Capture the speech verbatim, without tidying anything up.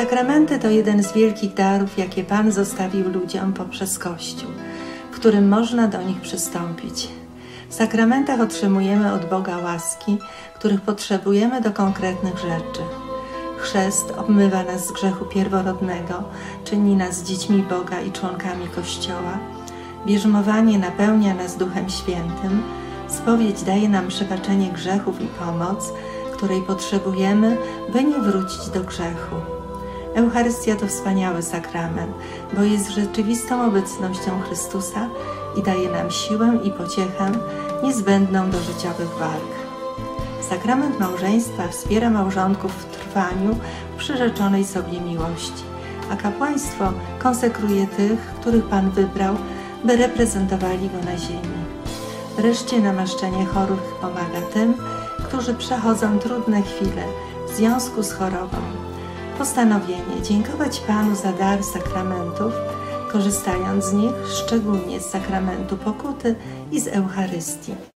Sakramenty to jeden z wielkich darów, jakie Pan zostawił ludziom poprzez Kościół, w którym można do nich przystąpić. W sakramentach otrzymujemy od Boga łaski, których potrzebujemy do konkretnych rzeczy. Chrzest obmywa nas z grzechu pierworodnego, czyni nas dziećmi Boga i członkami Kościoła. Bierzmowanie napełnia nas Duchem Świętym. Spowiedź daje nam przebaczenie grzechów i pomoc, której potrzebujemy, by nie wrócić do grzechu. Eucharystia to wspaniały sakrament, bo jest rzeczywistą obecnością Chrystusa i daje nam siłę i pociechę niezbędną do życiowych walk. Sakrament małżeństwa wspiera małżonków w trwaniu w przyrzeczonej sobie miłości, a kapłaństwo konsekruje tych, których Pan wybrał, by reprezentowali Go na ziemi. Wreszcie namaszczenie chorych pomaga tym, którzy przechodzą trudne chwile w związku z chorobą. Postanowienie dziękować Panu za dar sakramentów, korzystając z nich szczególnie z sakramentu pokuty i z Eucharystii.